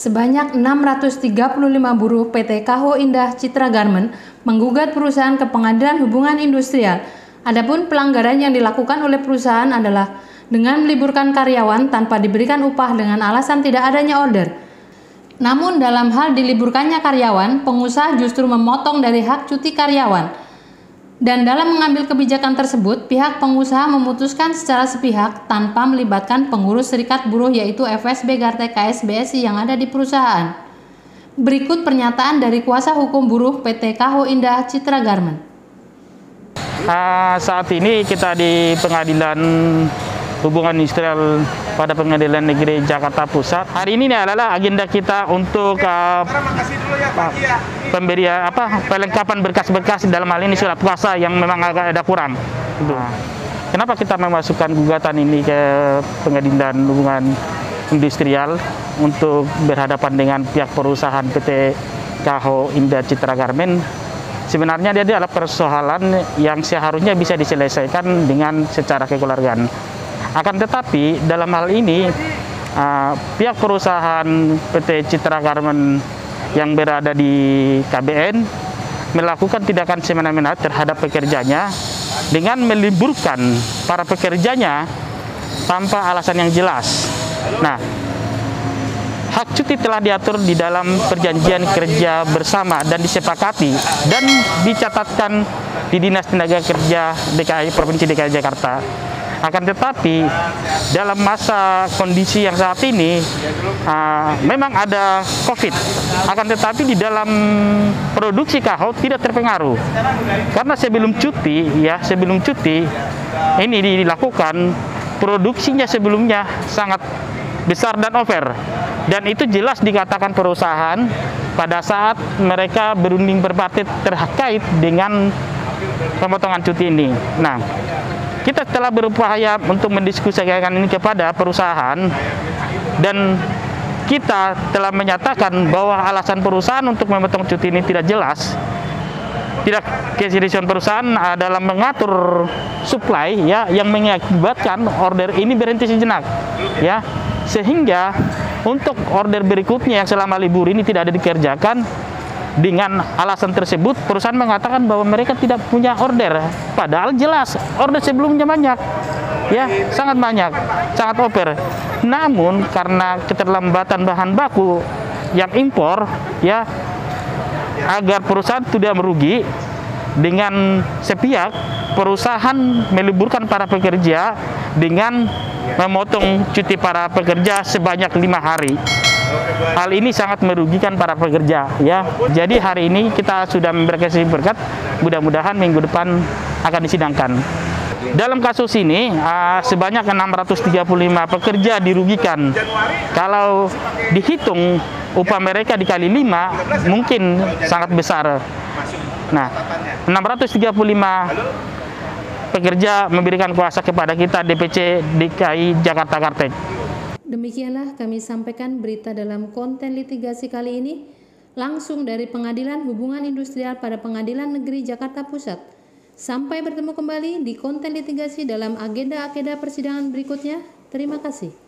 Sebanyak 635 buruh PT Kaho Indah Citra Garment menggugat perusahaan ke Pengadilan Hubungan Industrial. Adapun pelanggaran yang dilakukan oleh perusahaan adalah dengan meliburkan karyawan tanpa diberikan upah dengan alasan tidak adanya order. Namun dalam hal diliburkannya karyawan, pengusaha justru memotong dari hak cuti karyawan. Dan dalam mengambil kebijakan tersebut, pihak pengusaha memutuskan secara sepihak tanpa melibatkan pengurus serikat buruh yaitu FSB Garte KSBSI yang ada di perusahaan. Berikut pernyataan dari kuasa hukum buruh PT Kaho Indah Citra Garment. Saat ini kita di Pengadilan Hubungan Industrial pada Pengadilan Negeri Jakarta Pusat. Hari ini adalah agenda kita untuk pemberian pelengkapan berkas-berkas dalam hal ini surat kuasa yang memang agak ada kurang. Kenapa kita memasukkan gugatan ini ke Pengadilan Hubungan Industrial untuk berhadapan dengan pihak perusahaan PT Kaho Indah Citra Garment? Sebenarnya dia adalah persoalan yang seharusnya bisa diselesaikan dengan secara kekeluargaan. Akan tetapi dalam hal ini pihak perusahaan PT Citra Garment yang berada di KBN melakukan tindakan semena-mena terhadap pekerjanya dengan meliburkan para pekerjanya tanpa alasan yang jelas. Nah, hak cuti telah diatur di dalam perjanjian kerja bersama dan disepakati dan dicatatkan di Dinas Tenaga Kerja Provinsi DKI Jakarta. Akan tetapi dalam masa kondisi yang saat ini memang ada COVID. Akan tetapi di dalam produksi Kaho tidak terpengaruh. Karena sebelum cuti ini dilakukan, produksinya sebelumnya sangat besar dan over. Dan itu jelas dikatakan perusahaan pada saat mereka berunding berpartit terkait dengan pemotongan cuti ini. Nah, kita telah berupaya untuk mendiskusikan ini kepada perusahaan dan kita telah menyatakan bahwa alasan perusahaan untuk memotong cuti ini tidak jelas. Tidak keseriusan perusahaan dalam mengatur supply yang mengakibatkan order ini berhenti sejenak sehingga untuk order berikutnya yang selama libur ini tidak ada dikerjakan. Dengan alasan tersebut, perusahaan mengatakan bahwa mereka tidak punya order. Padahal jelas order sebelumnya banyak, sangat banyak, sangat over. Namun karena keterlambatan bahan baku yang impor, agar perusahaan tidak merugi, dengan sepihak perusahaan meliburkan para pekerja dengan memotong cuti para pekerja sebanyak 5 hari. Hal ini sangat merugikan para pekerja, Jadi hari ini kita sudah memberikan berkat, mudah-mudahan minggu depan akan disidangkan. Dalam kasus ini sebanyak 635 pekerja dirugikan. Kalau dihitung upah mereka dikali 5 mungkin sangat besar. Nah, 635 pekerja memberikan kuasa kepada kita DPC DKI Jakarta Kartek. Demikianlah kami sampaikan berita dalam konten litigasi kali ini langsung dari Pengadilan Hubungan Industrial pada Pengadilan Negeri Jakarta Pusat. Sampai bertemu kembali di konten litigasi dalam agenda-agenda persidangan berikutnya. Terima kasih.